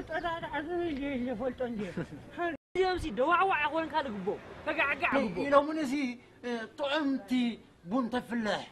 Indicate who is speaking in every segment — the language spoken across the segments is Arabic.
Speaker 1: فلت أنا عزيزي فلت عندي يمسي دواعوا أخوان كان قبو فقع قبو
Speaker 2: لو من زي طعمتي بنت فلاح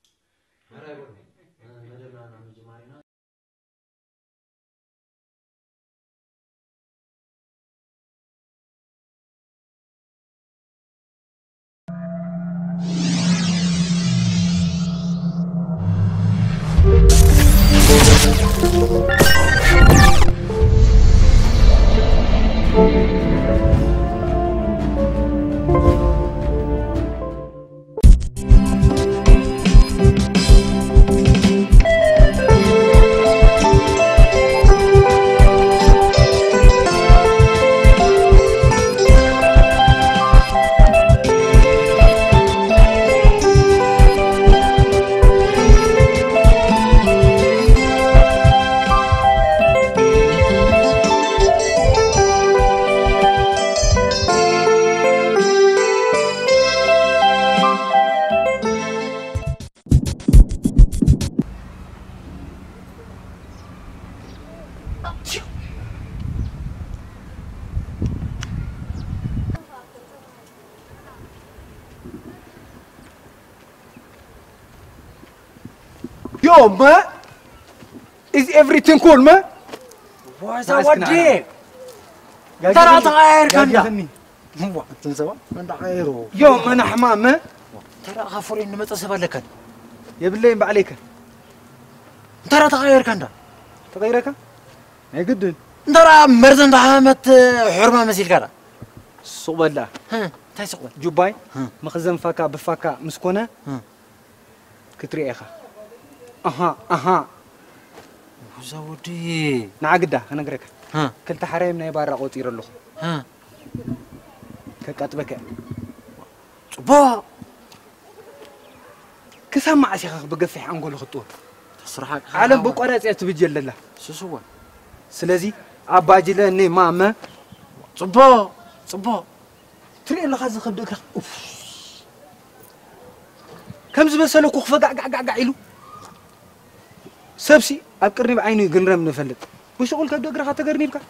Speaker 3: Yo, ma, is everything cool, ma?
Speaker 2: What's up, what day? ترى تغير كندا. هو تنسوا؟ كندا غيره.
Speaker 3: يوم أنا حمام ما؟
Speaker 2: ترى غفور إنه متصل لك.
Speaker 3: يبلي بعليك.
Speaker 2: ترى تغير كندا.
Speaker 3: تغيرك؟ ما يقدن.
Speaker 2: ترى مرزن دعامة حرمة مسيل كذا.
Speaker 3: صوبلا.
Speaker 2: ها تاي صوبلا.
Speaker 3: جوباي. مخزن فاكا بفاكا مسكونة. كتري أخا. أها.
Speaker 2: وزودي.
Speaker 3: نعقده أنا قريك.
Speaker 2: ها.
Speaker 3: كنت حريمنا يبارة قطير الله.
Speaker 2: ها.
Speaker 3: كاتبك.
Speaker 2: با.
Speaker 3: كسمع شيخ بقفح أنقول خطوة.
Speaker 2: تصرح.
Speaker 3: عالم بقرات يتبجل الله.
Speaker 2: شو
Speaker 3: سلازي أباجي لأني ماما.
Speaker 2: صبا.
Speaker 3: تري الله خازن خبدك. أوف. كم زبسلك وخفق قعقعقعيلو. سبسي أبكرني بعيني يقنرم نفلت. وش أقول كبدك رخا تقرني بك.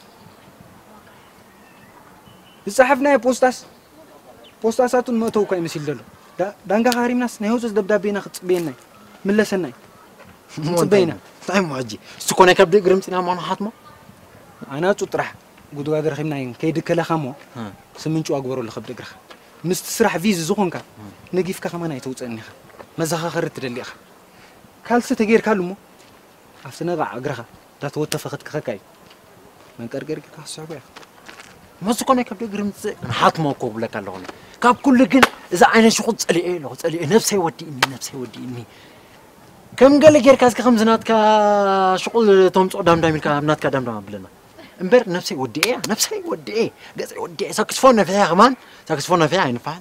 Speaker 3: الصحفنا بوستاساتون ما توقع يمثل له. دانغا خاريم ناس نهوز دبدابينا خط بيننا. من لسناي. صبينا.
Speaker 2: طيب معجي. سكوني كبدك رمتنا ما نحطمه.
Speaker 3: أنا تطرح. قدو قادر خيمنا ين كيد كلا خامو. سمنشو أقبرو اللي خبدك رخا. مستسرح فيز زخونك. نجيف كخمانة يتوتسني خا. مزخا خرت اللي خا. كالس تغير كالمو. أفتنا قع أقرخا. لا توتفقت كخكاي. من كرجر كحسابه.
Speaker 2: ما سكوني كبدك رمت نحطمه قبل كالون. كاب كل جن إذا عين شو قص لي نفسي وديني. كم قال لك يركز كخمسنات كشغل توم قدام دايمين كابنات كدام بلنا. امبر نفسي ودي ايه قصدي ودي ايه ساكسفون فيها كمان ساكسفون فيها ينفع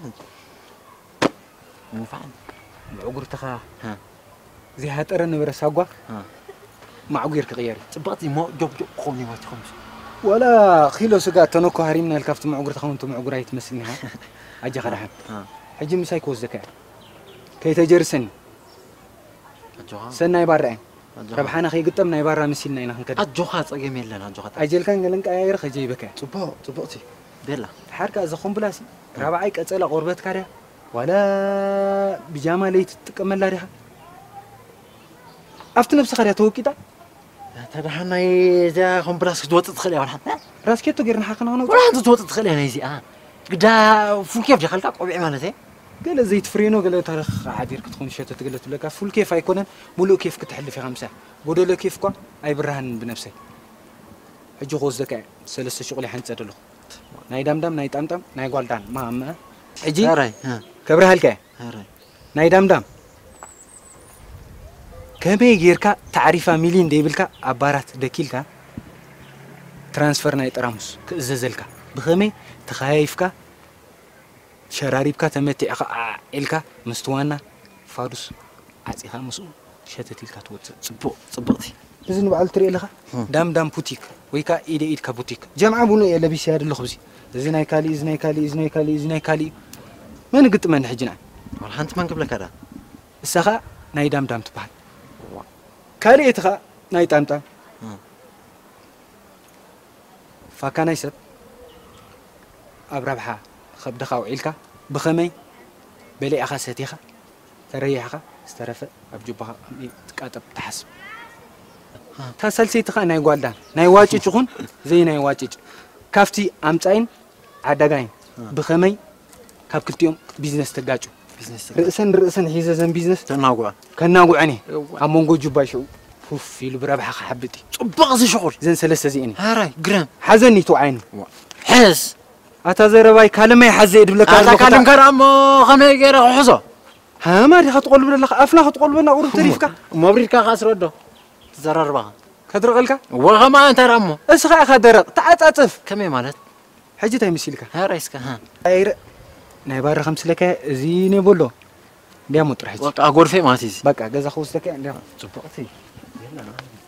Speaker 3: عقر تخا زي هاتر النبرة ساقوا مع عقير كغيري
Speaker 2: تبغى ما جوب خوني ما تخمس
Speaker 3: ولا خيلو سقا تنوكو هاريمنا الكافت مع عقر تخون انتم عقر يتمسلني ها اجي خرحت حجي مسايكو الزكاة كي تجرسني سنة يبارعين ربحانا خي قطمنا يبارع مسيلنا هنا كده
Speaker 2: الجوخات أجمل لنا الجوخات
Speaker 3: أجل كان قلنك أيار خجي بك
Speaker 2: تبغى بلا
Speaker 3: حركة زخم بلاسي ربعيك أسأل غربت كاره ولا بيجامة لي تكمل لاريها أفت نفس خريطة توكيدا
Speaker 2: ترى حنا إذا خم براس دوت تدخلي ولا
Speaker 3: راس كيتو غير نحقنا هنا
Speaker 2: ولا أنت دوت تدخلي أنا يزي قدا فول كيف جخلك قبي مالتي
Speaker 3: قال زيت فرينو قال تاريخ عادير كتكون شيء تقلت لك فول كيف هيكون ملو كيف كتحل في 5 بدل كيف كون أي برهن بنفسي حجو غوز ذكاء سلسة شغلي حنت أدلو ناي دم ناي تام ناي قالدان ما أما حجي
Speaker 2: هاي
Speaker 3: كبره هالكا ناي دم كم يجيرك تعريفه مليون ديبلك عبارات دكيلك ترانسفير ناي ترامس كززلك بخمي تخايفك شراريبك تمتع إلك مستوانا فارس عزيها مسؤول شتت إلك توت صبغتي لازم بعد تري لها دام بوتيك ويكا إيدك بوتيك جمع بنو يلا بيسير الخبزي زيناي كالي ما نقط من حجنا
Speaker 2: والله أنت ما قبل كذا
Speaker 3: السخاء ناي دام تبعد كالي إتخا ناي تام فكان يسب أبربحها خبدخا وعيلك بخمي بلي أخاستيخا تريحها استرفع أبجبها تكاتب تحسب تسلسيتخا ناي غوالدان ناي واجي تخون زي ناي واجي كافتي أمتين عدغاين بخمي كاب كلتيوم بيزنس تجاجو رأسن حيزازن بيزنس كناغو عني أمونغو جباشو فوف يلو بربحها حبتي
Speaker 2: بعض شغل
Speaker 3: زين سلسة زيني
Speaker 2: هاي جرام
Speaker 3: حزني تو عيني
Speaker 2: حس
Speaker 3: أتزرباي كلمة يحزي يدبلك
Speaker 2: هذا كلام كرام خمي غير حزو
Speaker 3: ها ما دي خطقول بنا لك أفلا خطقول بنا قرب تريفك
Speaker 2: مبريكا خاسر ودو تزرر بها
Speaker 3: كدرقلك
Speaker 2: وغما أنت رامو
Speaker 3: اسخا خدرق تعطف
Speaker 2: كمي مالت
Speaker 3: حجي تاي مسيلك
Speaker 2: ها رئيسك ها
Speaker 3: اير نايبار خمس لك زيني بولو ديا مطرح
Speaker 2: وقع غرفه ما تيزي
Speaker 3: بقى جزا خوس لك ديا
Speaker 2: صبقتي يلا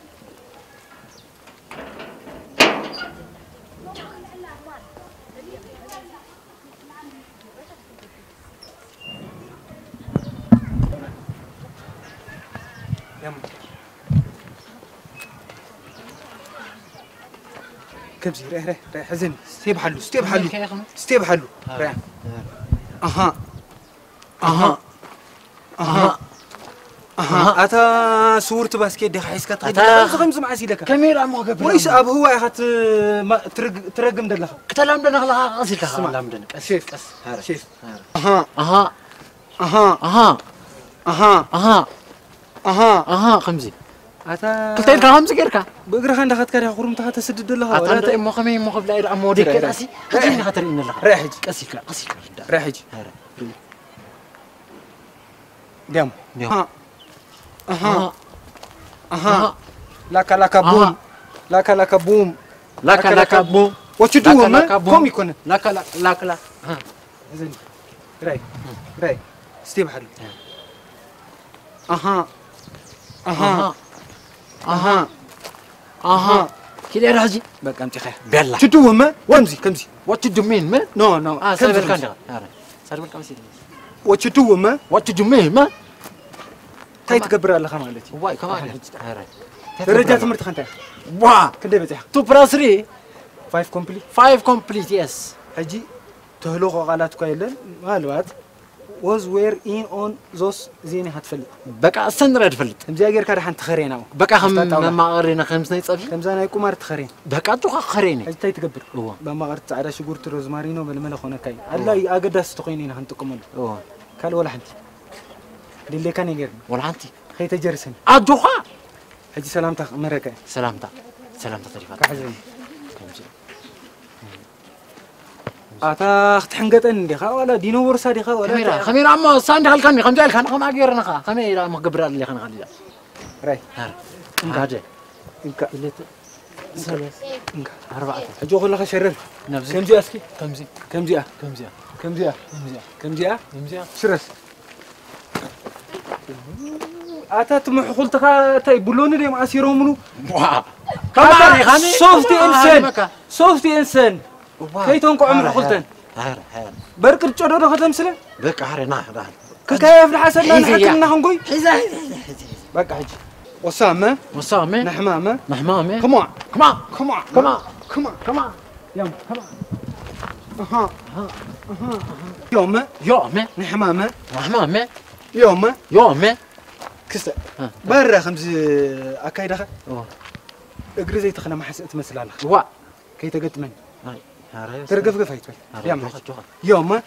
Speaker 3: كم زي راه حزن ستيب حلو راه اها اتا صورت باسكيت دي خايسكا تخيل زغم زم عسيلك
Speaker 2: كاميرا مو قبل
Speaker 3: ويس اب هو اخت ترقم دلخ
Speaker 2: كتلام دنا خلا غسيلك خلا مدن
Speaker 3: شيف شيف
Speaker 2: خمسي
Speaker 3: اتا
Speaker 2: قلت خمسة كيركا
Speaker 3: بقرا خان دخلت كاري خروم تحت تسدد لها
Speaker 2: ولا انت مو خمي مو قبل اير امودي كاسي هجيني خاطر ان الله
Speaker 3: راح يجي
Speaker 2: قسيك
Speaker 3: راح يجي ديم لك بوم لك بوم
Speaker 2: لك بوم
Speaker 3: what you do man كم يكون
Speaker 2: لك ها
Speaker 3: زين راي ستيب حلو
Speaker 2: كده راجي
Speaker 3: بقى امتي خير
Speaker 2: بيلا
Speaker 3: شو do man كمزي
Speaker 2: what you do mean man
Speaker 3: no
Speaker 2: سيرفر كان سيرفر كان سيدي
Speaker 3: what you do man
Speaker 2: what you do mean man
Speaker 3: تاي تكبر الله خمالتي
Speaker 2: واي كمان
Speaker 3: درجة تمرت خنتي
Speaker 2: وا
Speaker 3: كده بتاع
Speaker 2: 2 plus 3
Speaker 3: 5 complete
Speaker 2: 5 complete yes
Speaker 3: هجي تهلو قالات كايلن مالوات was were in on those زيني هتفل
Speaker 2: بقى السنر ادفلت
Speaker 3: امزي اجر كده حنت خرينا
Speaker 2: بقى ما قرينا خمس نيصفي
Speaker 3: كمزا ناي قمار تخرين
Speaker 2: بقى تو خريني
Speaker 3: هجي تاي تكبر بما قرت على شغورت روزمارينو ململ خونه كاي الله اقدس تقينين هنتقمل قال ولا حنتي اللي كان يجر
Speaker 2: ولا انت
Speaker 3: خي تجرسن
Speaker 2: ادوخا
Speaker 3: هجي سلامتك مركه
Speaker 2: سلامتك طريفه
Speaker 3: كحزين اتا تحنقطن دي خا ولا دينو ورسا دي خا ولا
Speaker 2: خميره اما ساند خلكني خمجا الكن خما غيرنا خا خميره ما قبر اللي خنا خليها
Speaker 3: راي
Speaker 2: هذا
Speaker 3: انك
Speaker 2: اللي ثلاث أربعة
Speaker 3: اجو خلها شرر
Speaker 2: نفسي
Speaker 3: كم جي اسكي
Speaker 2: كم جي
Speaker 3: شرس اتا تمح قلتك تاي بلون لي معسيرو منو
Speaker 2: واه كمان خاني
Speaker 3: صوفتي انسان كيتون قعمر قلتن
Speaker 2: هار
Speaker 3: بركر جودو ختم سله
Speaker 2: بك هارنا
Speaker 3: كيف الحسن لا نحكي نقول
Speaker 2: حيزا
Speaker 3: بقى حج وسامه نحمامه كمان يوم يوم نحمامه يوم كسته برا خمس اكايدخه اجري زي تخنا ما حسيت مثل
Speaker 2: وا
Speaker 3: كي تقدمن
Speaker 2: هاي
Speaker 3: ترقف هيك يوم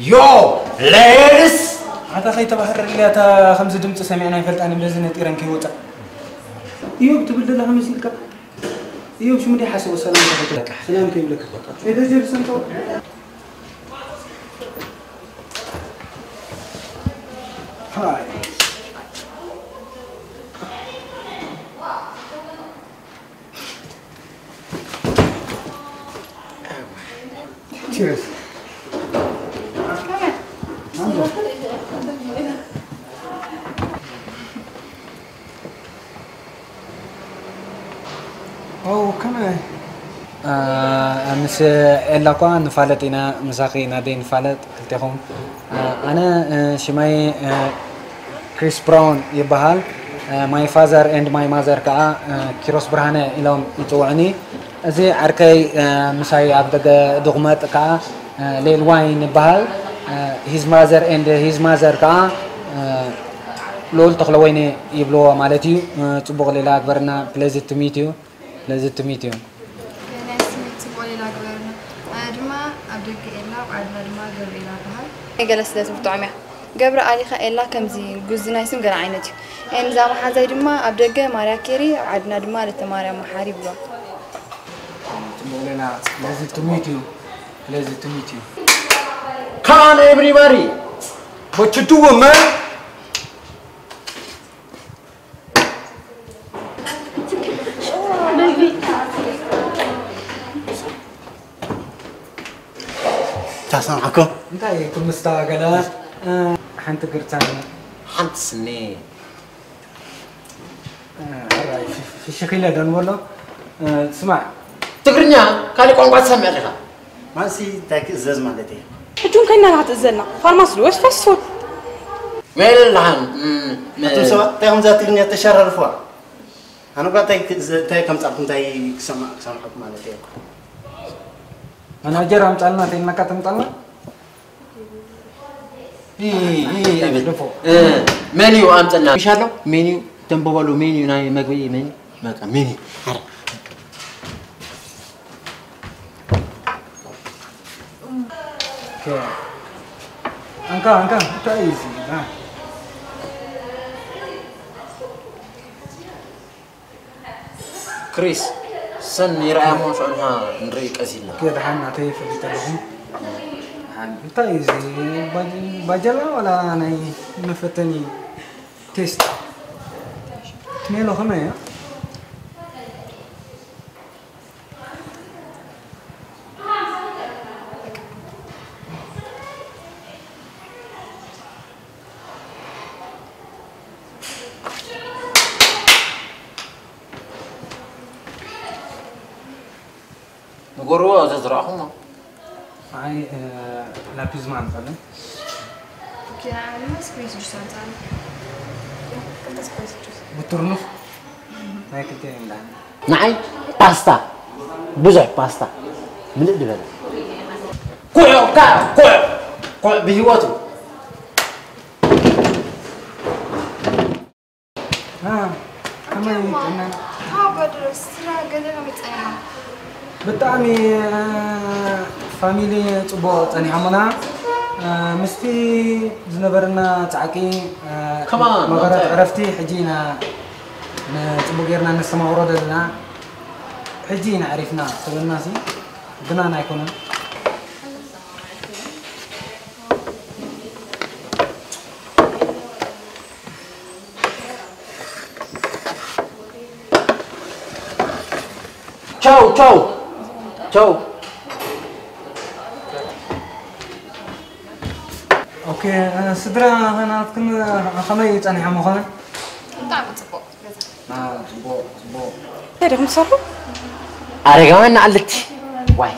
Speaker 2: يو ليرس
Speaker 3: هذا خي تبهر اللي تا خمس دمت سمعنا يفلتاني بلازم نطيرن كي وطا يوم تبدل لها مسيلك يوم شو مدي حاسب السلام عليكم سلام كيف لك إذا جالس أنت هاي Cheers. أو كمان مس إلا كان نفعلتنا مساقي نادين نفعلت كلتهم أنا شماي كريس براون يبهال my father and my mother كا كيروس برهانة إلهم يتوعني زي عركي مساي عبد دغمات كا ليل واين يبهال his mother and his mother كا لول تخلويني يبلو مالتي تبغى ليلا أكبرنا pleasure to meet you pleasure to meet you
Speaker 4: جلس لازم تعمل قبل عليها إلا كم زين جزنا اسم قال عينتي إن زمان حزاي دما أبدأ مراكيري عدنا دما لتمارا محارب له
Speaker 3: تقولنا pleasure to meet you pleasure to meet you
Speaker 2: Come on everybody what you doing man
Speaker 5: تسمعكم
Speaker 3: انتي كل مستعجلة حنت قرتان
Speaker 2: حنت سنين
Speaker 3: في الشكل دون والله اسمع
Speaker 2: تقرنيا كالي قنقات سمع لك
Speaker 5: ما سي تاك زاز مالتي
Speaker 6: حجون كنا نعتزلنا فارماس لوش فسفوت
Speaker 2: ميل لحن
Speaker 5: انتم سوا تاهم ذات تقرنيا تشرفوا انا قلت تاي كم تعرفون تاي سمعكم مالتي
Speaker 3: أنا أجرام تعلنا تينا كاتم تعلنا
Speaker 2: منيو أمتنا إن شاء الله منيو تنبولو منيو ناي مقبي منيو ماكا منيو
Speaker 3: أنكا إيزي
Speaker 2: كريس سن يرأي موش عنها نريك أزيلنا
Speaker 3: كده حنا تيف اللي تلهم أنت إيزي بجلا ولا أنا مفتني تيست تميلو خمية
Speaker 2: نقولوا تزرعهم
Speaker 3: هاي لابيز ما نفعله
Speaker 4: كنا عاملين سبريس جوس عن كنت سبريس جوس
Speaker 3: بترنف هاي كتير من
Speaker 2: نعي باستا بزح باستا من الدبل كوع بهواته
Speaker 3: كمان
Speaker 4: ها بدرس ترى قدنا متأيها
Speaker 3: بتعمي فاميلي تبو تاني عمنا مستي زنبرنا تعقي
Speaker 2: كمان
Speaker 3: مغرات عرفتي حجينا تبو غيرنا نسمع ورد لنا حجينا عرفنا تقولنا سي بنانا يكون
Speaker 2: تشاو
Speaker 3: اوكي سدرا انا كنا خمي تاني عمو خان
Speaker 4: تعال تبو
Speaker 3: تبو
Speaker 6: تاريخ مصرف
Speaker 2: أرجعنا نعلتي واي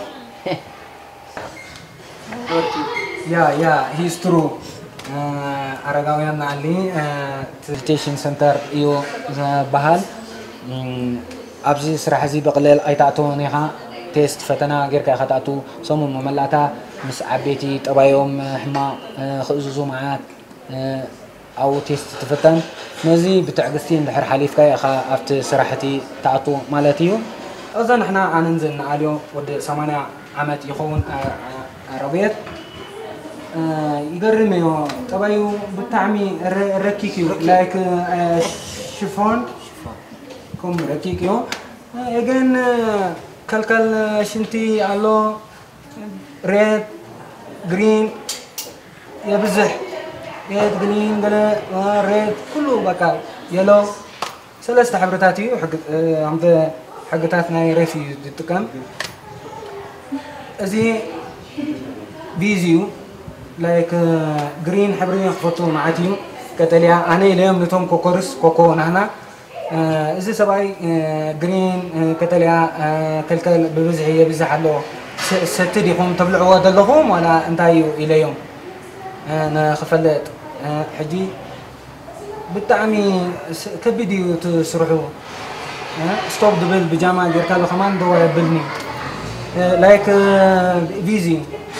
Speaker 3: يا هيز ترو أرجعنا نعلي تيشن سنتر يو بحال أبزي سرح زي بقليل أي تعطو نيها تيست فتنا غير كي خطأتو صمم مملعتا مس عبيتي تبايوم حما خزوزو معات أو تيست تفتن نزي بتعقستين بحر حليف كي أخا أفت سرحتي تعطو مالتيو أظن إحنا ننزل نعاليو ود 8 عمت يخون عربيات يقرمي طبعاً بتعمي ركيكيو لايك شيفون كم ركيكيو يجن كل شنتي على ريد جرين يبزح ريد جرين قلا ريد كله بقى يلو ثلاث حبرتاتي وحق عمد حقتاتنا يرفي تكم زي بيزيو لايك جرين حبرين خطو معاتيو كتليا أنا اليوم نتوم كوكورس كوكو نحنا إذا سباي جرين كتليا كل ببزحي يبزح له ستدي هم تبلعوا دلهم ولا انتايو إليهم أنا خفلت حجي بالتعمي كبدي تسرحوا ستوب دبل بجامع جركالو كمان دوا يبلني لايك فيزي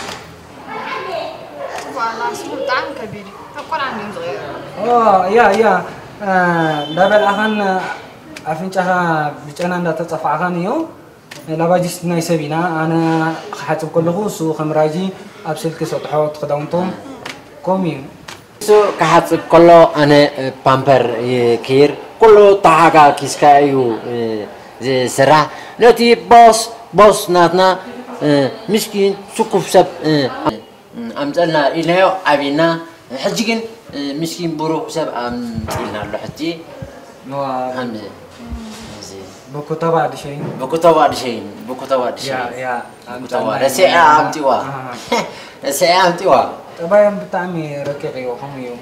Speaker 4: والله اسمه طعم كبير أقول عني صغير
Speaker 3: يا دابل أخان أفنشها بيجانا دا تصفع أخانيو لاباجيس ناي سبينا أنا حاتب كله سو خمراجي أبسل كسطحوت خدامتهم كومي
Speaker 2: سو كحات كله أنا بامبر كير كله تاعك كيسكايو زرع نتي باص ناتنا مسكين سكوف سب أمزلنا إليه أبينا حجين مسكين بروح سب أمزلنا له حتى
Speaker 3: بكو تبع شيء
Speaker 2: بكو تبع شيء
Speaker 3: يا
Speaker 2: ساعة أمتوا ساعة أمتوا
Speaker 3: طبعا بتعمي ركيقي وحميو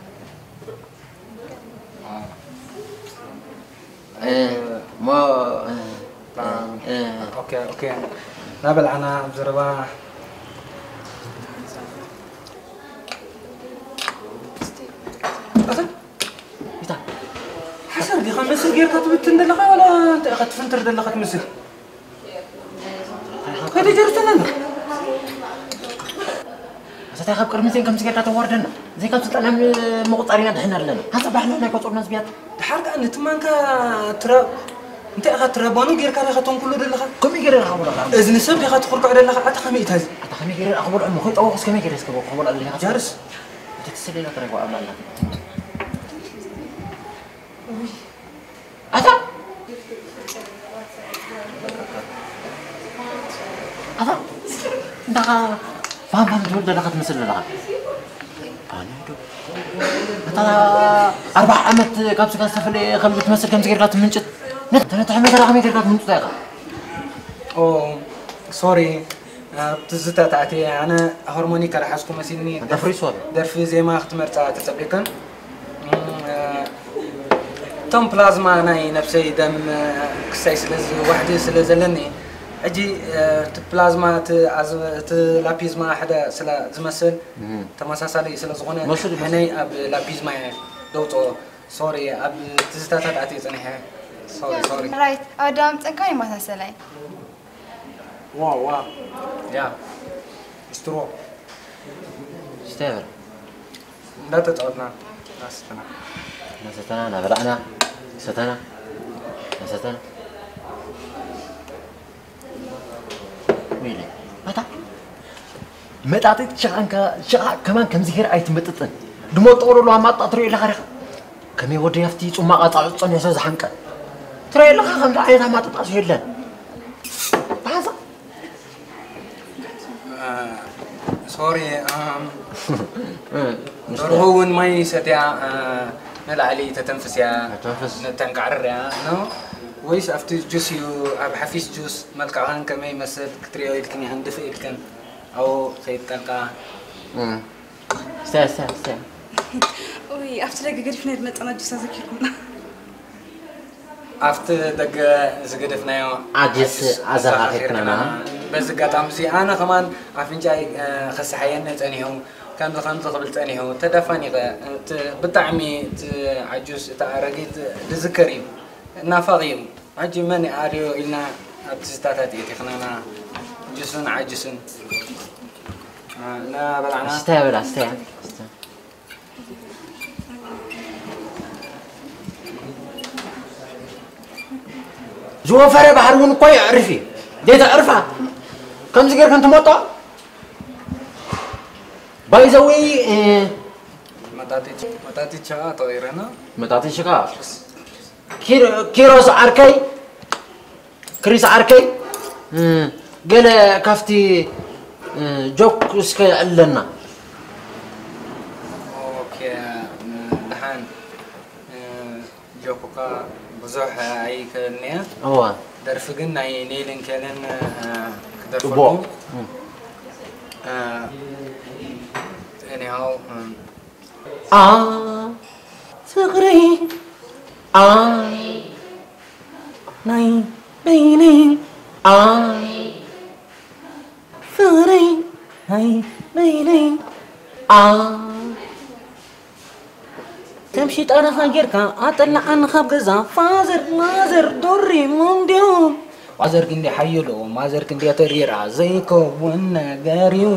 Speaker 2: ما
Speaker 3: اوكي نابل انا بزربا حسن دي خمس غير كتبتن دلخه ولا انت اخذت فنتر دلخه تمسك هذا جرتنا
Speaker 2: هذا خاب قرمتين كم سكرت توردنا زي كم سطلنا مقطرين دحنا لنا هذا بحنا هناك وصلنا زبيات
Speaker 3: حرق ان تمانك ترى انت اخذت ربانو غير كان اخذتهم كله دلخه
Speaker 2: كم يقدر يخبر
Speaker 3: اذن سب يا اخذت خرق على دلخه اتخميت هذا
Speaker 2: اتخمي يقدر اخبر امه خيط او كم يقدر يسكبوا خبر اللي
Speaker 3: جارس
Speaker 2: تكسلي لك رجوا امالنا هذا فاهم تقول ده لقد مثل لقد أنا 4 عمت كابس كان سفلي خم بتمثل كم سكرت منشت أنا تحمل رقم كرت منشت يا
Speaker 3: أوه سوري تزتا تاعتي أنا هرموني كرحاسكم مسيني
Speaker 2: دفري صوب
Speaker 3: درفي زي ما اختمرت تتبلكن تم بلازما ناي نفسي دم كسي سلز وحدي سلزلني أجي بلازما لابيزما حدا سلا زمسل تمساسالي سلا زغونه هني أب لابيزما دوتو سوري أب تزتا تاعتي زنيها سوري
Speaker 4: رايت أدم تنكاي ما تسلي
Speaker 3: واو يا استرو
Speaker 2: استغفر
Speaker 3: لا تتعبنا
Speaker 2: نستنا أنا بلعنا ستنا ويلي متى تعطيت شغل كمان كم زهير أيت متتن دمو طولو لو ما تطري إلى خارج كم يودي يفتي ثم قطع صنع سوز حنك ترى إلى خارج عينها ما تطعش هلا هذا
Speaker 3: سوري هو ما يستطيع نلعلي تتنفس يا نتنقعر يا نو ويش أفتي جوس يو أبحفيس جوس ملك عن كم يمسد كتريو يلكني عند في يلكن أو خيط تلقى
Speaker 2: سا
Speaker 6: وي أفتر لك قريب نيد متأنا جوس أذكركم
Speaker 3: أفتر دق زقدفنا يو
Speaker 2: عجز أزاخرنا
Speaker 3: بس قط أمسي أنا كمان عارفين جاي خس حيانا تانيهم كان دخلت قبل تانيهم تدفني بتعمي عجوز تعرقيت لذكريم نافقيم عجي ماني أريو إلنا بتستاتي تخنانا جسن عجسن لا بلعنا
Speaker 2: استهبل زوفر بحرون كوي عرفي ديت عرفها كم زجر كنت موطا باي ذا واي
Speaker 3: متاتي تشا طويرنا
Speaker 2: متاتي شكا كيروس عركي كريس عركي قال كافتي جوك اسكي علنا
Speaker 3: اوكي دحان جوكوكا بزوح اي كلنيا
Speaker 2: هو
Speaker 3: درفقن اي نيلن كلن
Speaker 2: بو
Speaker 3: كدرفقن anyhow
Speaker 2: صغري ناي بيني صغري هاي بيني تمشي أنا خيرك أطلع أنا خاب جزا فازر مازر دوري مونديوم
Speaker 3: وازر كندي حيلو مازر كندي تريرا زيكو وانا غاريو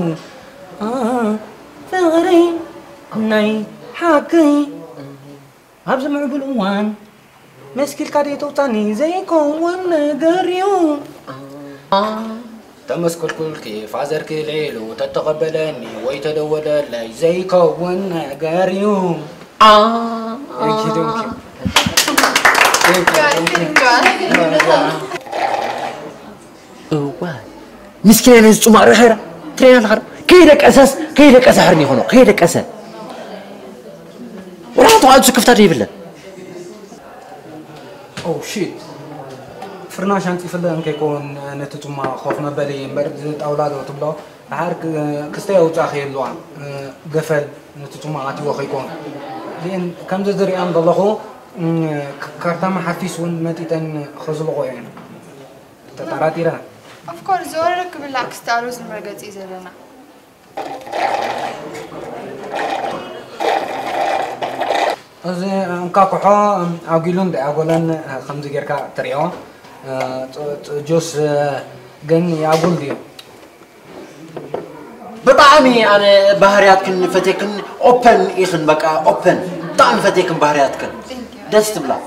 Speaker 2: صغري
Speaker 3: ناي حاكي هبز معبل اوان مسكي الكادي توتاني زيكو وانا غاريو تمسك الكل كيف عزرك العيلو تتقبلني ويتدول لي زيكو وانا غاريو
Speaker 2: مسكين أنا زوم على خير ترين الخير كيدك أسحرني هنا كيدك أسح ولا تقعد سكفت عليه بالله
Speaker 3: أو شيت فرناش أنت في اللي كيكون نتتوما خوفنا بالي مرد أولاد وتبلا عارك كستيا وتأخي اللوان قفل نتتوما عاتي وخيكون لأن كم تدري أن ضلخو كارتام حفيس ون متيتن خزلقو يعني تتعراتي راه
Speaker 4: Of course زورك بالعكس تعالوز المرقز إذا لنا
Speaker 3: أزي نكاكو حا أقولون ده أقولن خمسة جركا تريوا جوس جن يقول ديو
Speaker 2: بطعمي أنا بهارياتكن فتيكن open إيخن بقى open طعم فتيكن بهارياتكن دست بلا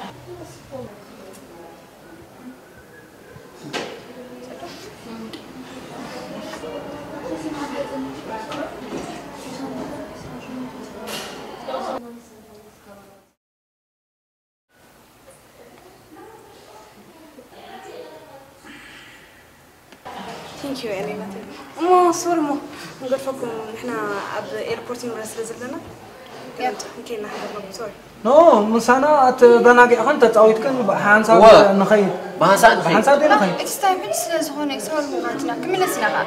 Speaker 6: ثانك يو يعني ما صور ما نقول لكم نحن عند ايربورت مرسل زلنا يلا يمكن نحن سوري
Speaker 3: نو مسانا بناقي أنت تعودكن حانسا نخيل حانسا دي نخيل
Speaker 4: تستعمل سلازخون يسوي المغاتنا كمل سنها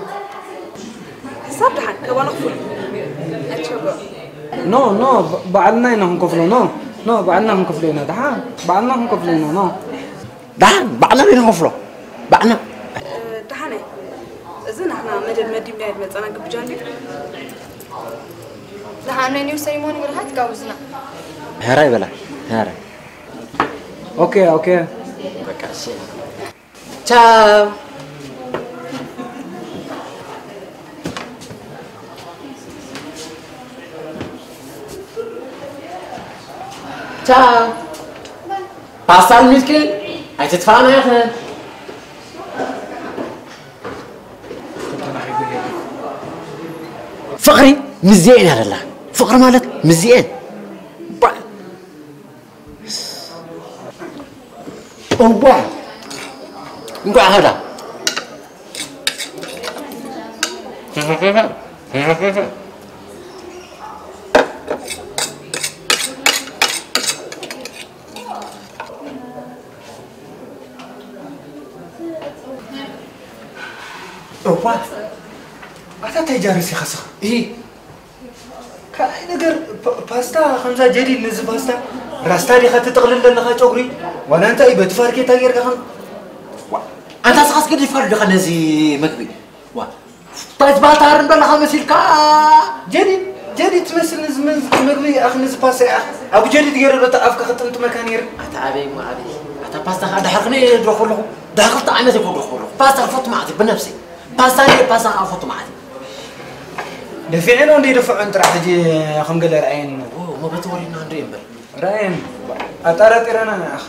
Speaker 6: حساب دحين كمان نخفل أتشوفه
Speaker 3: نو بعدنا إنهم كفلوا نو بعدنا هم كفلينا دحين بعدنا هم كفلينا نو
Speaker 2: دحين بعنا بين غفلة بعنا
Speaker 6: دحين إذن إحنا مدي بنايد مثلا قبل جانبي
Speaker 4: لحنا نيو سيريموني ولا هتجوزنا
Speaker 2: هراي بلا هراي
Speaker 3: اوكي
Speaker 2: بكاسي تشاو تشاو باستا المسكين هاي تدفعنا يا اخي فقري مزيان هذا الله فقر مالت مزيان أوبا نقع هذا
Speaker 3: أوبا أتا تجارسي خسخ إيه كاي نقر باستا خمسة جديد نزل باستا راستا دي خات تقلل لنا خات أغري ولا أنت أي بتفاركي تغير كخم
Speaker 2: أنت أسخص كده يفرد لك نزي مكبي وا طيب باتارن بلا خمس الكا
Speaker 3: جديد تمثل نزل مكبي أخ نزل باستا أبو جديد غير بتعرف كختمت مكان ير
Speaker 2: أتعبي ما عادي أتا باستا هذا حقني دخوله دخلت عمتي كل دخوله باستا فوت معتي بنفسي باستا أفوت معتي
Speaker 3: دفعنا وندي دفع أنت راح تجي خم قل رأين
Speaker 2: أوه ما بتورينا عن ريم بل
Speaker 3: رأين أتارا ترانا يا أخ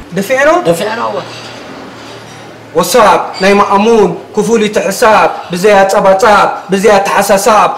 Speaker 3: دفعنا وصاب نايم أمون كفولي تحساب بزيات صباصاب بزيات حساساب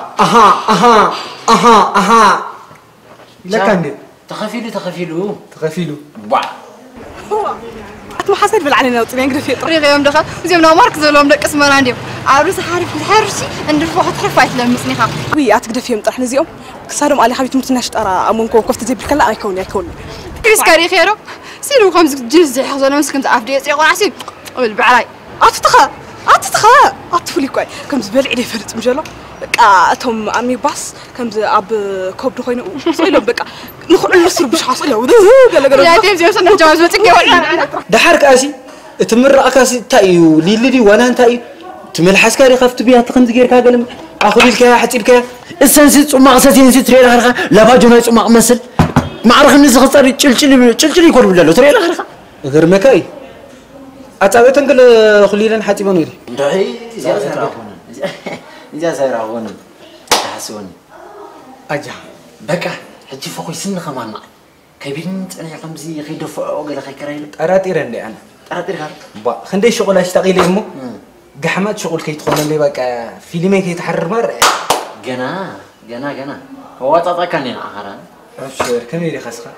Speaker 3: أها لك عندي تخفيلو
Speaker 2: واه
Speaker 6: أتما حسيت بالعلنا وطني أقدر في
Speaker 4: طريق يوم دخل زين ما مارك زلهم دك اسمه عندي عروس حارف الحرسي عند الفوحة حرفات لمسني خا
Speaker 6: وي أتقدر فيهم طرح نزيهم كسرهم على حبيت متناش ترى أمون كوكفت زي بالكلا أيكون
Speaker 4: كريس كاري خيره سيرو خمس جلس زي حصل مسكن تعرف يقول عسيب بالبعراي أتتخا أطفلي كوي كم زبال عدي فرت مجلو بقى أتهم أمي باص كم زي أب كوب دخينه سويلو بقى نخل نصر بش حاصله وده قال يا تيم زي وصلنا جواز بتنجي ولا
Speaker 3: دحرك أسي تمر أكاسي تايو ليلي وانا تايو تمل حسكاري خفت بيها تخمز غير كاغلم أخذ الكيا حتى الكيا
Speaker 2: السنسيت صماغ ساتين تري الهرخة لا باجونا صماغ مسل معرخ الناس خسر تشلشل يكون بلالو تري الهرخة
Speaker 3: غير مكاي أتابع تنقل خلينا حتى بنوري
Speaker 2: دعي إذا سيراهون تحسوني
Speaker 3: أجا
Speaker 2: بكا حجي فوقي سن خمانا كبنت أنا خمسي خي دفع وقال خي كرايل
Speaker 3: أراتي رندي أنا
Speaker 2: أراتي خار
Speaker 3: با خندي شغل أشتغل يمو قحمات شغل كي تدخل لي بقى فيلمين كي يتحرر مرة
Speaker 2: جنا هو تعطى كان ينعهران
Speaker 3: أبشر كم يلي خسخة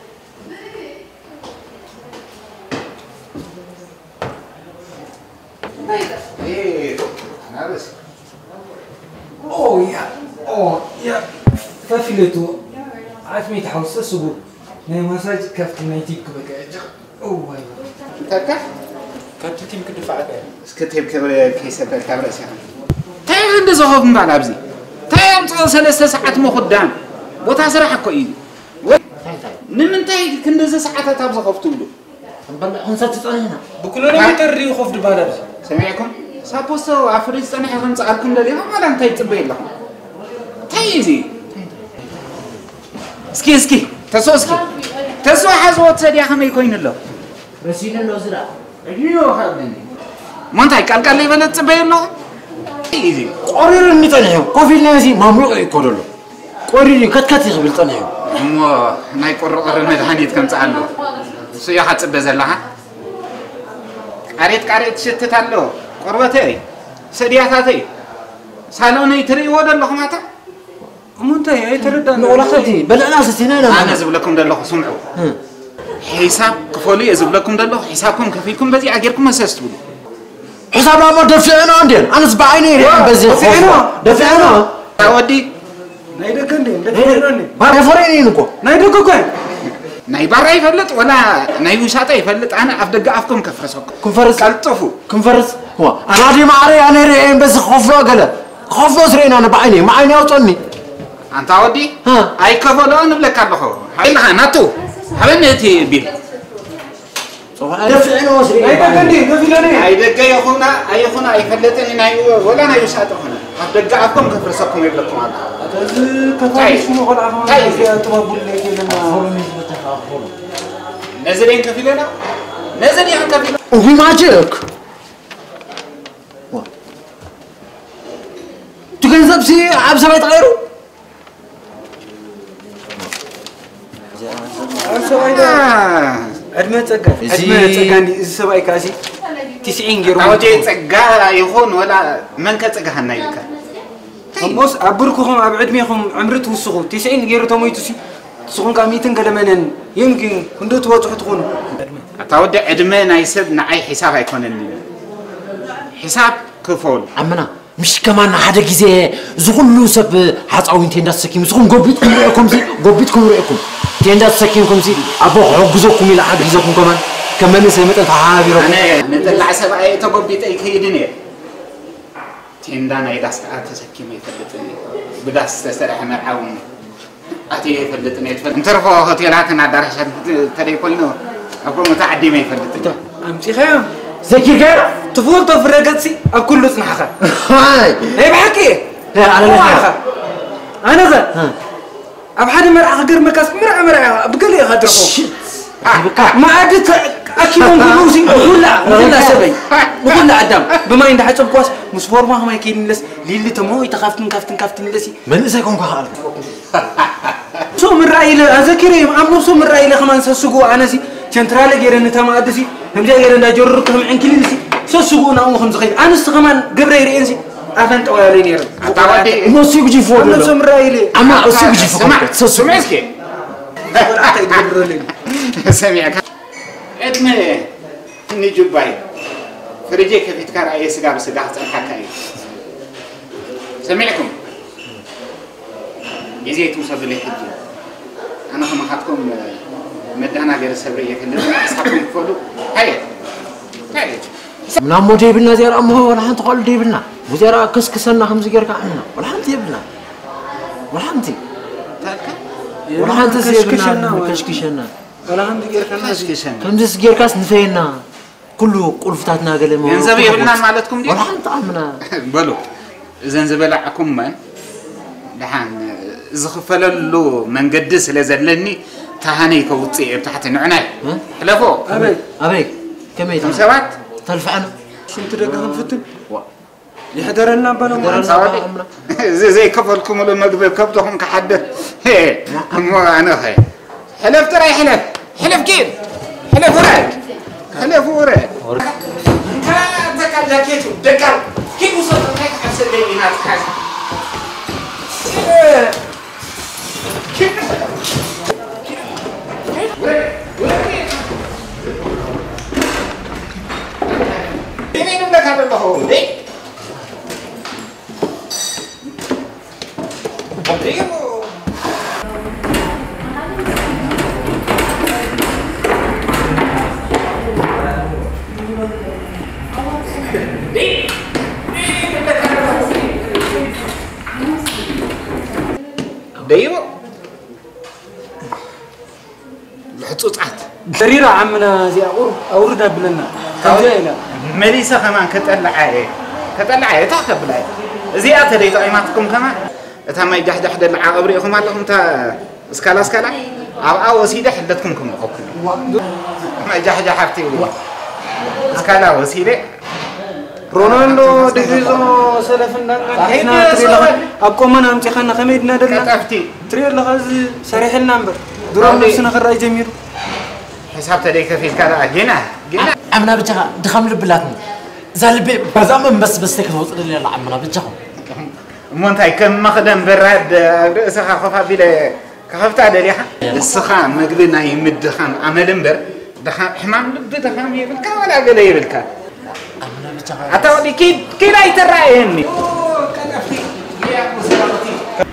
Speaker 7: ايه نابس
Speaker 3: أوه يا فافلتو عارف تحوس السبوع ناي مساج كفت نايتيك بقى أوه
Speaker 7: تركه
Speaker 3: كفت تيم كده فعلا
Speaker 7: اسكتيب كيس بالكاميرا سيان تاي عند زهوف من بعد تاي أمس 3 ساعات مخدام وتاسرح كويس نمنتاي كندز ساعات تابز خفتوا له
Speaker 2: هنسات تطلعنا
Speaker 3: بكلنا بيتري وخف دبالة
Speaker 7: سمعكم سابوسو عفريت صنع خمس عالكم لليها ما لم تيتبين لهم تايزي اسكي تسو حزوت سديا خمي كوين له
Speaker 2: رسينا له زرع ايوه خدني
Speaker 7: مونتاي قال لي بلت تبين له تايزي
Speaker 2: قرير نتنحو كوفي نازي مملوء يقولوا قرير كتكت يخبل تنحو
Speaker 7: مو ناي قرر مدحانيت كم تعالو سيا حصب بزلها قريت شتتالو قربتي سدياتاتي سالوني تري ودلخ ماتا
Speaker 3: مونتاي اي تردان
Speaker 2: نقولاتي بل انا ستينا
Speaker 7: انا زب لكم دلخ سمعوا حساب كفولي يزب لكم دلخ حسابكم كفيكم بزي اجركم مسستوا
Speaker 2: حساب ما دفعنا عندين انا بعيني بزي دفعنا
Speaker 7: اودي
Speaker 3: نايدكندي دفعنا
Speaker 2: ما فريني نكو
Speaker 3: نايدكوكن
Speaker 7: ناي برا يفلط ولا ناي وشاطه يفلط انا افدق افكم كفرسكم
Speaker 2: كنفرس
Speaker 7: قلطفوا
Speaker 2: كنفرس هو انا دي معري انا ريم بس خوفلو قال خوفلو سرينا انا بعيني ما عيني اوطني
Speaker 7: انت اودي اي كفلون بلك الله هاي لها ناتو حبنتي بيل
Speaker 2: دفعنا وسري
Speaker 3: نايدكندي كفيلاني
Speaker 7: اي دقه يخونا اي فلطني ناي ولا ناي وشاطه هنا افدق افكم كفرسكم يبلكم الله
Speaker 3: كفاية شنو غلط عفوا فيها تبابول لك لما
Speaker 7: نزلين كفيلنا نزل يعني كفيلنا
Speaker 2: وفي ماجيك تجنزب سي عبسة ما يتغيروا
Speaker 3: أدمى تجاني السباي كاسي 90 جيرو
Speaker 7: أوجي تجاه يخون ولا من كتجاه النايلك
Speaker 3: خمس أبركم أبعدميكم عمرته السخو 90 جيرو تمويتوسي سخون كميتين كلامن يمكن كنتوا توجهوا تكونوا
Speaker 7: أتودع عدمي نايسب نعي حساب يكون حساب كفول
Speaker 2: عمنا مش كمان هذا كذا زغلوا سب حصاوين تنداس سكيم زغون قبيتكم رأيكم زي قبيتكم رأيكم تنداس سكيمكم زي أبو عجزكم إلى عجزكم كمان سمعت الحابي
Speaker 7: أنا نطلع سبعة تقبيت أي كيدني تندانا يداس أتسكيم يفلتني بداس تسرح مرعون أتي يفلتني انترفوا هوتيلاتنا درجة تريكولنا أبو متعدي ما يفلتني
Speaker 3: أمشي خيام
Speaker 2: زكي كيف
Speaker 3: تفول تفرقتي أكل لسنا حقا
Speaker 2: هاي
Speaker 3: هي بحكي
Speaker 2: لا على لا
Speaker 3: أنا ذا أبحد مرع غير مكاس مرع بقولي هدرفو ما عدت أكيد نقولوسي ولا سبي ولا عدم بما إن حسب كواس مسفور ما هم يكين لس للي تموي تخافتن لسي
Speaker 2: من إزاكم كهال
Speaker 3: سو من رأي له أذكرهم أمر سو من رأي له كمان سسقوا أنا سي سنترال جيران تام أدسي هم جا جيران داجور كم عن كليسي سوسونا أم خمس خير أنا استخمان قبل يرينسي أفنت أولين يرن
Speaker 2: ما سيب جي فوق
Speaker 3: أنا سمرايلي
Speaker 2: أما سيب جي فوق
Speaker 7: سمعتك سمعك اتمه نجوباي فريجي كيف تكار أي سجاب سجاح حكاي سمعكم يزيد توصل لي حجي أنا هم حطكم مدانا غير سبرية كلنا أصحابكم فلو هاي
Speaker 2: من أمو ديبنا زير أمو ولا حنت قال ديبنا وزير كسكسنا خمس غير كعنا ولا حنت يبنا ولا حنتي ولا حنت زيبنا كشكشنا
Speaker 3: ولا حنت غير كنا
Speaker 7: كشكشنا
Speaker 2: كم زي غير كاس نفينا كله قلفتاتنا قال ما
Speaker 7: ينزب يبنا مالتكم دي
Speaker 2: ولا حنت عمنا
Speaker 7: بلو زنزب لعكم من دحان زخفل له من قدس لزلني تهاني كوتي تحت نعناي حلفو
Speaker 2: أبيك كم يتم
Speaker 7: سوات
Speaker 2: تلفعنا
Speaker 3: شو تدقهم فتن يحضرنا بنا
Speaker 7: زي كفلكم ولا مقبل كبتهم كحدث مو أنا هاي حلف ترى حلف كيف حلف وراك حلف وراك انت تكال جاكيتو دكال كيف وصلت هيك حسب لي ناس حاجه كيف ini udah kada loh, dek. Deyo. لحطوطات
Speaker 3: دريرة عمنا زي أوردا بلنا كجاينا
Speaker 7: مليسة كمان كتطلع عيه تاخذ بلاي زيادة دي طعيماتكم كمان تما يجحجح دل عقبريكم علىهم تا اسكالا أو وسيدة حدتكم كم أوكي ما يجحجح حفتي اسكالا وسيدة
Speaker 3: رونالدو ديزو سلفنا احنا تريلا اقومنا امتي خنا خميدنا دلنا
Speaker 7: كتفتي
Speaker 3: تريلا خز صريح النمبر درام نفسنا خراي جميل
Speaker 7: حساب تديك في كذا جينا
Speaker 2: عمنا بتجا دخم لبلاتنا زالبي بزامن بس تكفوت لي عمنا بتجا
Speaker 7: مونتاي كم مخدم براد رأسها خفا بلا كخفتا دريحة السخان مقبلنا يمد خان عمل بر دخان حمام بدخان يبلكا ولا بلا يبلكا حتى ودي كي لا يترأيني كتفتي يا أبو سلامتي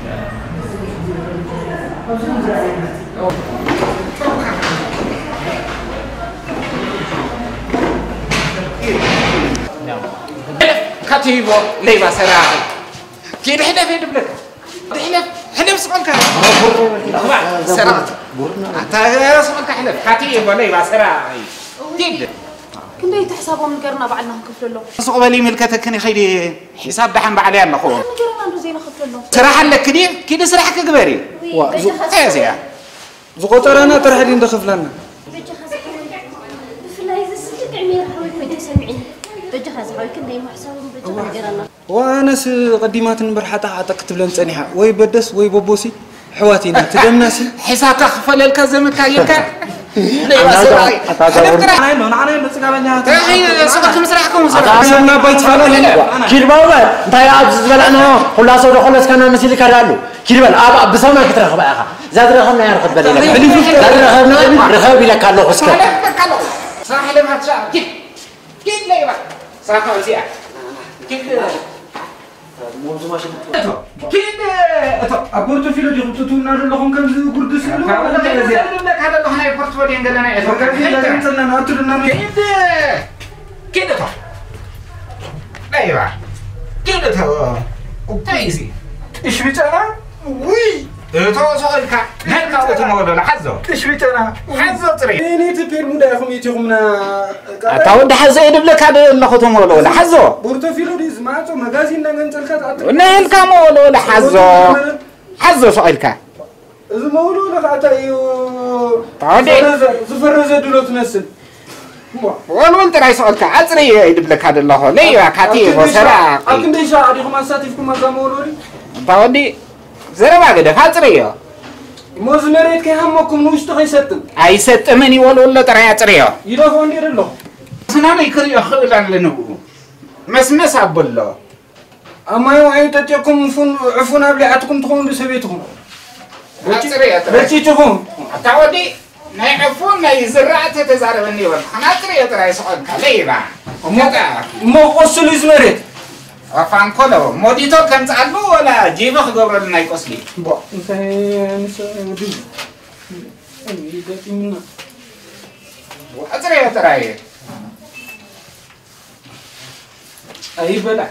Speaker 7: كتيبو ليبا سراعي كي دحنا في دبلك حلف سؤالك سراعتي حتى سؤالك حلف كتيبو ليبا سراعي جدا
Speaker 6: كنا يتحسبهم نقرنا بعدنا نكفل له
Speaker 7: سقبلي ملكتك كني خيري حساب دحن بعلي الله خو
Speaker 6: نقرنا عنده زين نكفل له
Speaker 7: صراحة لك كده صراحة كبري يا
Speaker 3: زقطرنا ترحدين دخف لنا وانا قديمات برحتها حتى كتب لنا صنيحه وي بدس وي بوبوسي حواتينا تدمناسي
Speaker 7: حساب تخفل الكزم كايكا لا يسراي
Speaker 3: انا نسقابنيا
Speaker 7: هي سقكم سراحكم
Speaker 3: انا بيت فلان
Speaker 2: كيربال انتي ابز بلعنا خلاص ودو خلاص كان مسيل كرالو كيربال اب بسما كترخب اخا زاد رخبنا يرخد بليله زاد رخبنا رخب لك الله اسكت
Speaker 7: صراحه لما تشاء كيف لا يبقى صراحه وزيع كده موضوع ماشي كده
Speaker 3: ابورتو فيلو دي خطوتنا لهم كم غردس له
Speaker 7: هذا اللي هنا بورتفوليو عندنا كده لا يبقى كده تايزي
Speaker 3: ايش بيتنا وي
Speaker 7: تو سؤالك هل كاوت مولو لحظه
Speaker 3: ايش بيتنا
Speaker 7: حظه طري
Speaker 3: ني تبير مداكم يتيكمنا
Speaker 7: تاو ده حظه يدبلك هذا نخوتو مولو لحظه
Speaker 3: بورتو فيلو دي زماتو مغازين نغنتلكات
Speaker 7: نيل كامولو لحظه حظه سؤالك
Speaker 3: إذا مولو لقاتا يو
Speaker 7: تعودي
Speaker 3: زفرز دلوت نسل
Speaker 7: والله انت راي سؤالك عطري يدبلك هذا الله ليه كاتيب وسرا
Speaker 3: اكن ديشا اديكم اساتيفكم ما مولو
Speaker 7: تعودي زرا ما قد فاتريو
Speaker 3: موز مريت كي همكم نوش تخي ستم
Speaker 7: أي ست مني ولا ترى يا تريو
Speaker 3: يدافعون دير الله
Speaker 7: سنامي كريو خيل عن لنو مسمس عبالله
Speaker 3: أما يوم أي تتيكم عفون أبلعتكم تخون بسبيتكم بلشي تخون
Speaker 7: تعودي نعفون ما يزرعت تزاربني ولا أنا تريو ترى يسقط ليه
Speaker 3: ما قصل إزمرت
Speaker 7: وفان كله موديتو كان تعلو ولا جيبه خبر لنا يقصلي
Speaker 3: با انت ودي اي داتي منا
Speaker 7: وأتري تراي
Speaker 3: اي بلا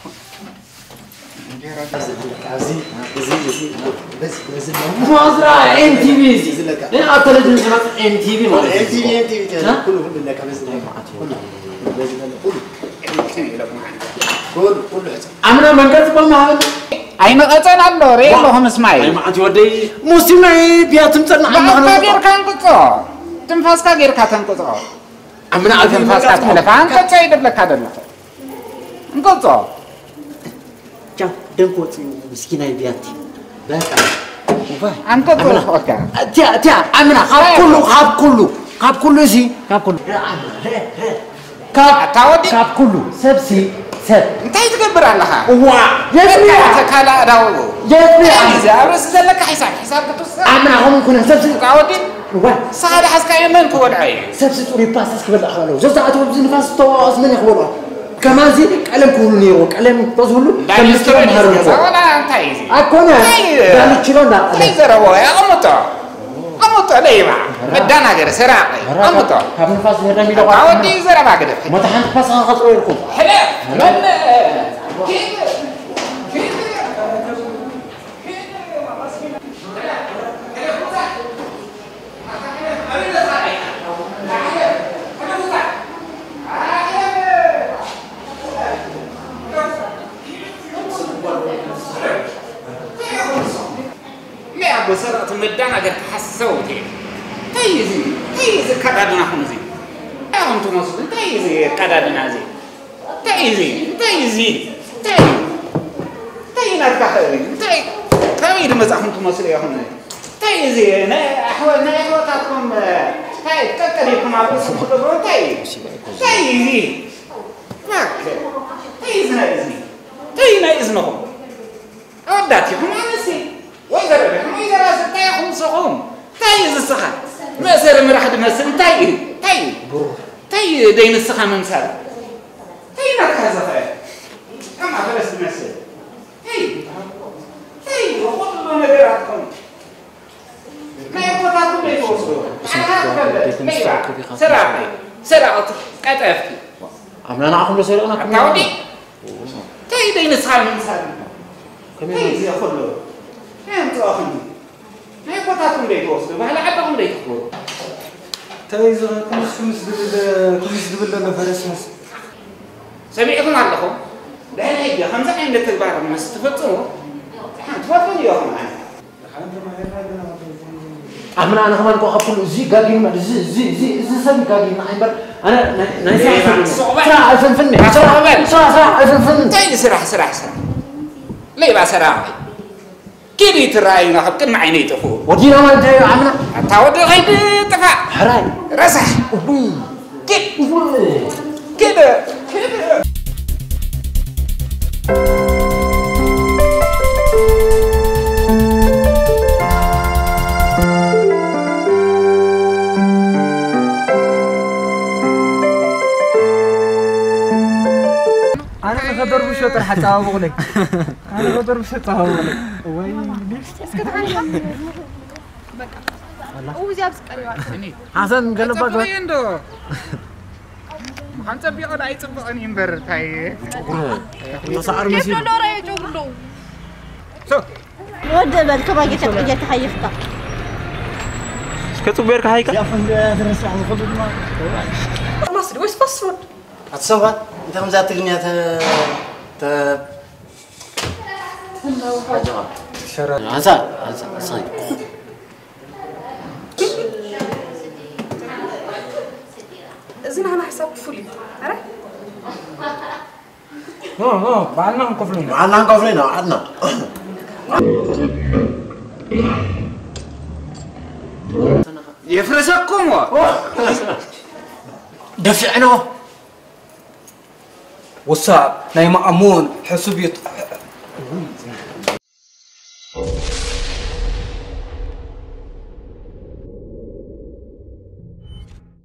Speaker 2: مازرعة NTV أنا أترجم سمعت NTV ما
Speaker 5: NTV كله لك بس كله
Speaker 2: أنا من قلت بالمعاد
Speaker 7: أي مقتن الله ريح لهم اسمعي
Speaker 2: أي ما أنت ودي مسلمي بياتم ترنا
Speaker 7: ما غير كان قطع تنفاس كغير كان قطع
Speaker 2: أمنا أبي
Speaker 7: تنفاس كتلفان كتشيد لك هذا قطع
Speaker 2: جا دنكوت مسكينة بياتي بقى
Speaker 7: أنت قطع
Speaker 2: تيا أمنا خاب كله زي خاب كله كاب كله سبسي سب
Speaker 7: أنت يتكبر علىها
Speaker 2: يسمع
Speaker 7: تكالا داو
Speaker 2: يسمع
Speaker 7: إذا أرس لك حساب كتوسع
Speaker 2: أمنا هم كنا سبسي
Speaker 7: قاودين صار حسك يمن كود عين
Speaker 2: سبسي تقولي باسس كبر أخلاله زوجة عتوب بزين فاس تواصل من يخبره كمان زي قلم كولنيرو قلم تزولو
Speaker 7: لا يستوي ولا أنت يزي
Speaker 2: أكونه ده نشيلون ده
Speaker 7: تيزر هو يا أمطا ليه ما مدانا غير سراقي أمطا
Speaker 2: كم فاس نرمي لو
Speaker 7: عودي زرا ما كده
Speaker 2: ما تحن فاس خطر يركب
Speaker 7: حلا من بسرعة مدانا غير حسوتي تيزي كدادنا خمزي أنتم مسؤولين تيزي كدادنا زي تيزي نتكلم تيزي مزاحمكم مسؤولين هنا تيزي أحوالاتكم تكلمكم على بس خطبون تيزي ماك تيزنا إذنهم أوداتكم على سي وإذا ستايخم صغوم تاي السخا ما سير مرحد مسن تاي دين السخا ممسال تاي نكازا فاي أما فلس مسل تاي وخذوا نبيراتكم ما يقطعكم بيتوصلوا سرعة كتفتي
Speaker 2: أمنا نعقم لسيرنا كم
Speaker 7: تعودي تاي دين السخا ممسال تاي زي خلوا أنت أخي ما يقطعكم ليه توصلوا ما هلا عبهم ليه تقول
Speaker 3: تايزر كمس دبل فرس مس
Speaker 7: سمعكم عنكم ده هيك 5 عين للتكبار مس تفطروا تفطروا يا أخي
Speaker 2: أنا كمان كو أقول زي قاعدين ما زي سامي قاعدين عمر أنا نايس سرعة فن سرعة
Speaker 7: تاني سرعة ليه بقى سرعة كيدي تراي ناخذ كل عيني تفو
Speaker 2: ودينا ما انت يا عمنا
Speaker 7: تعود غيب تفا
Speaker 2: حراي
Speaker 7: رسح كده
Speaker 3: أنا خبر بشوط حتى أبغلك أنا خبر بشوط أبغلك وين
Speaker 4: اسكت عني بقى وزي أبسك أريوان
Speaker 2: حسن قلبك
Speaker 7: وين دو أنت بيقول أي تبغاني مبر تاي
Speaker 2: صار
Speaker 4: كيف
Speaker 2: مسير
Speaker 4: لو رأي جورلو
Speaker 7: شو
Speaker 8: ود بل كما جيت جيت حيفتا
Speaker 1: كتب بيرك هايكا
Speaker 5: يا فندم درس على الخطوط ما
Speaker 4: مصري وش فصل
Speaker 5: أتصور أنت هم ذات الدنيا
Speaker 2: هذا صحيح
Speaker 6: إذن أنا حساب فولي عرفت؟
Speaker 3: بعدنا نقفلين
Speaker 2: عنا نقفلين عنا
Speaker 7: يفرسكم
Speaker 2: دفعنا
Speaker 3: وصعب ناي مأمون حسب